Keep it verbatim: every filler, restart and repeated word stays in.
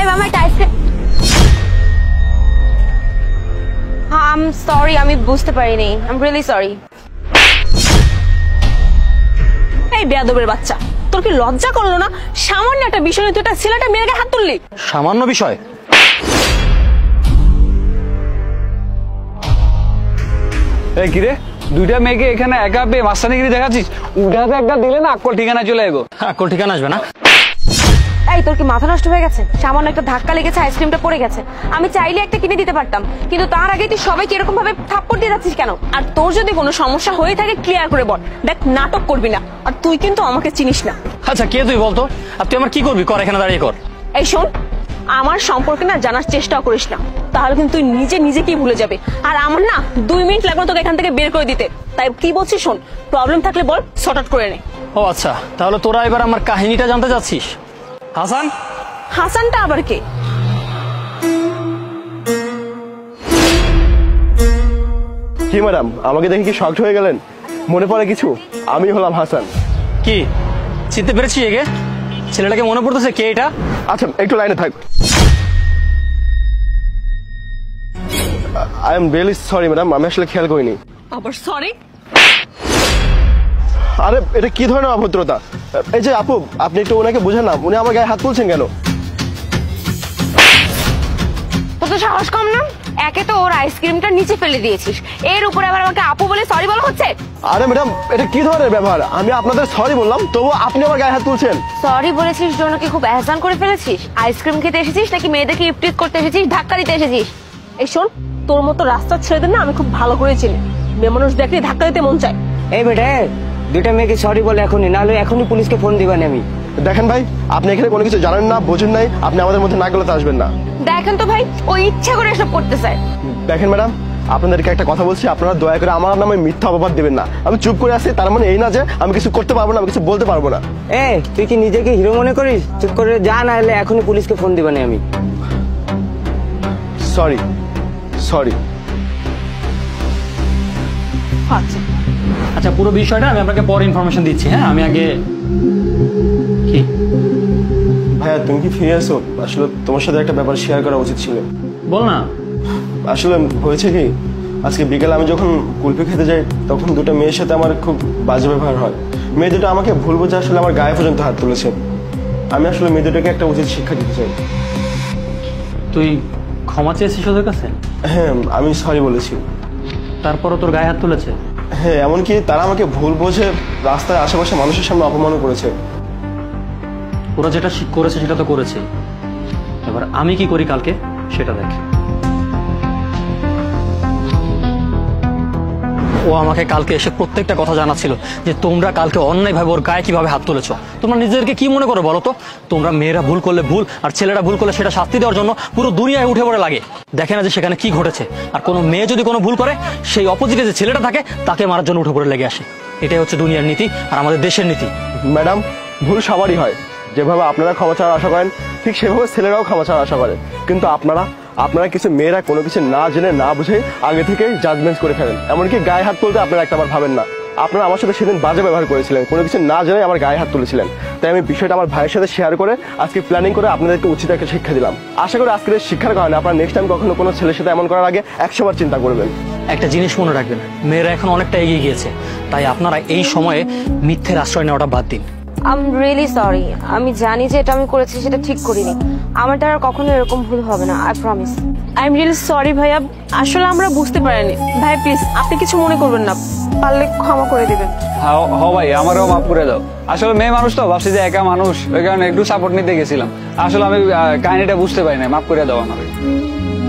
এই মামা একটা আইসক্রিম। হ্যাঁ আই এম সরি, আমি বুঝতে পারিনি, আই এম রিয়েলি সরি। এই বেয়াদবের বাচ্চা, তোর কি লজ্জা করলো না? সামান্য একটা বিষয় নিয়ে তুই একটা ছেলেটা মেয়ের গায়ে হাত তুললি। সামান্য বিষয়? এই কিরে, দুইটা মেয়েকে এখানে একা পেয়ে মাস্তানিগিরি দেখাচ্ছিস? উঠাতে একটা দিলে না আক্কল ঠিকানা চলে এগো। আক্কল ঠিকানা আসবে না? এই তোর কি মাথা নষ্ট হয়ে গেছে? সামান্য একটা ধাক্কা লেগেছে, আইসক্রিমটা পড়ে গেছে, আমি চাইলে একটা কিনে দিতে পারতাম, কিন্তু তার আগে তুই সবাইকে এরকম ভাবে থাপ্পড় দিয়ে যাচ্ছিস কেন? আর তোর যদি কোনো সমস্যা হয়ে থাকে ক্লিয়ার করে বল, দেখ নাটক করবি না। আর তুই কিন্তু আমাকে চিনিস না। আচ্ছা কে তুই বলতো? আর তুই আমার কি করবি? কর, এখানে দাঁড়িয়ে কর। এই শোন, আমার সম্পর্কে না জানার চেষ্টা করিস না, তাহলে কিন্তু তুই নিজে নিজেকেই ভুলে যাবে। আর আমার না দুই মিনিট লাগবে তোকে এখান থেকে বের করে দিতে। তাই কি বলছিস শোন, প্রবলেম থাকলে বল, সর্ট আউট করে নে। ও আচ্ছা, তাহলে তোরা এবার আমার কাহিনীটা জানতে চাচ্ছিস? হাসান? হাসানটা আবার কে? কি ম্যাডাম, আমাকে দেখে কি শকড হয়ে গেলেন? মনে পড়ে কিছু? আমি হলাম হাসান। কি চিনতে পেরেছি? এগে ছেলেটাকে মনে পড়তেছে? কে এটা? আচ্ছা একটু লাইনে থাক। I am really sorry madam, আমি আসলে খেয়াল করিনি। আবার সরি? আরে এটা কি ধরনের অভদ্রতা? এই যে আপু, আপনি একটু ওনাকে বোঝান না, উনি আমার গায়ে হাত তুলছেন কেন? তোর তো সাহস কম না? একে তো ওর আইসক্রিমটা নিচে ফেলে দিয়েছিস, এর উপরে আবার আমাকে আপু বলে সরি বলা হচ্ছে। আরে ম্যাডাম, এটা কি ধরনের ব্যবহার? আমি আপনাদের সরি বললাম, তবু আপনি আমার গায়ে হাত তুলছেন। সরি বলেছিস জন্য কি খুব এহসান করে ফেলেছিস? আইসক্রিম খেতে এসেছিস নাকি মেয়েদেরকে ইপটিজ করতে এসেছিস, ধাক্কা দিতে এসেছিস? এই শোন, তোর মতো রাস্তার ছেলেদের না আমি খুব ভালো করে চিনি। মেয়ে মানুষ দেখলে ধাক্কা দিতে মন চায়। এই বেটা, দুইটা মেয়েকে সরি বলে এখনই, নাহলে এখনই পুলিশকে ফোন দিবানি আমি। দেখেন ভাই, আপনি এখানে কোনো কিছু জানেন না, বোঝেন নাই, আপনি আমাদের মধ্যে না গেলে আসবেন না। দেখেন তো ভাই, ও ইচ্ছা করে এসব করতে চায়। দেখেন ম্যাডাম, আপনাদেরকে একটা কথা বলছি, আপনারা দয়া করে আমার নামে মিথ্যা অপবাদ দেবেন না। আমি চুপ করে আছি তার মানে এই না যে আমি কিছু করতে পারবো না, আমি কিছু বলতে পারবো না। এ তুই কি নিজেকে হিরো মনে করিস? চুপ করে যা, না হলে এখনই পুলিশকে ফোন দিবানি আমি। Sorry sorry. আচ্ছা আচ্ছা, পুরো বিষয়টা আমি আপনাকে পরে ইনফরমেশন দিচ্ছি। হ্যাঁ, আমি আগে কি ভাইয়া, তুমি কি ফিরে আসো? আসলে তোমার সাথে একটা ব্যাপার শেয়ার করা উচিত ছিল। বল না। আসলে হয়েছে কি, আজকে বিকেলে আমি যখন কুলফি খেতে যাই তখন দুটো মেয়ের সাথে আমার খুব বাজে ব্যবহার হয়। মেয়ে দুটো আমাকে ভুল বোঝে আসলে আমার গায়ে পর্যন্ত হাত তুলেছে। আমি আসলে মেয়ে দুটোকে একটা উচিত শিক্ষা দিতে চাই। তুই ক্ষমা চেয়েছিস ওদের কাছে? হ্যাঁ, আমি সরি বলেছি। তারপরও তোর গায়ে হাত তুলেছে? হ্যাঁ, এমনকি তারা আমাকে ভুল বোঝে রাস্তায় আশেপাশে মানুষের সামনে অপমানও করেছে। ওরা যেটা করেছে সেটা তো করেছে, এবার আমি কি করি কালকে সেটা দেখ। ও আমাকে কালকে এসে প্রত্যেকটা কথা জানাচ্ছিল যে তোমরা কালকে অন্যায়ভাবে ওর গায়ে কিভাবে হাত তুলেছ। তোমরা নিজেদেরকে কি মনে করো বলো তো? তোমরা মেয়েরা ভুল করলে ভুল, আর ছেলেরা ভুল করলে সেটা শাস্তি দেওয়ার জন্য পুরো দুনিয়ায় উঠে পড়ে লাগে। দেখে না যে সেখানে কি ঘটেছে? আর কোনো মেয়ে যদি কোনো ভুল করে, সেই অপোজিটে যে ছেলেটা থাকে তাকে মারার জন্য উঠে পড়ে লেগে আসে। এটাই হচ্ছে দুনিয়ার নীতি আর আমাদের দেশের নীতি। ম্যাডাম, ভুল সবারই হয়। যেভাবে আপনারা ক্ষমা চাওয়ার আশা করেন, ঠিক সেভাবে ছেলেরাও ক্ষমা চাওয়ার আশা করে। কিন্তু আপনারা আপনারা কিছু মেয়েরা কোনো কিছু না জেনে না বুঝে আগে থেকে জাজমেন্ট করে ফেলেন। এমনকি গায়ে হাত তুলতে আপনারা একটা বার ভাবেন না। আপনারা আমার সাথে সেদিন বাজে ব্যবহার করেছিলেন, কোনো কিছু না জেনে আমার গায়ে হাত তুলেছিলেন। তাই আমি বিষয়টা আমার ভাইয়ের সাথে শেয়ার করে আজকে প্ল্যানিং করে আপনাদেরকে উচিত একটা শিক্ষা দিলাম। আশা করি আজকের শিক্ষার কারণে আপনারা নেক্সট টাইম কখনো কোনো ছেলের সাথে এমন করার আগে একশো বার চিন্তা করবেন। একটা জিনিস মনে রাখবেন, মেয়েরা এখন অনেকটা এগিয়ে গিয়েছে, তাই আপনারা এই সময়ে মিথ্যের আশ্রয় নেওয়াটা বাদ দিন। আই এম রিয়েলি সরি, আমি জানি যে এটা আমি করেছি সেটা ঠিক করিনি, আমার দ্বারা কখনো এরকম ভুল হবে না, I promise. I am really sorry ভাইয়া, আসলে আমরা বুঝতে পারিনি। ভাই প্লিজ আপনি কিছু মনে করবেন না, পারলে ক্ষমা করে দিবেন। হ্যাঁ হ ভাই, আমারও মাফ করে দাও। আসলে মেয়ে মানুষ তো, ভাবছি যে একা মানুষ, ওই কারণে একটু সাপোর্ট নিতে গেছিলাম। আসলে আমি কাহিনীটা বুঝতে পারি না, মাফ করে দাও আমাকে।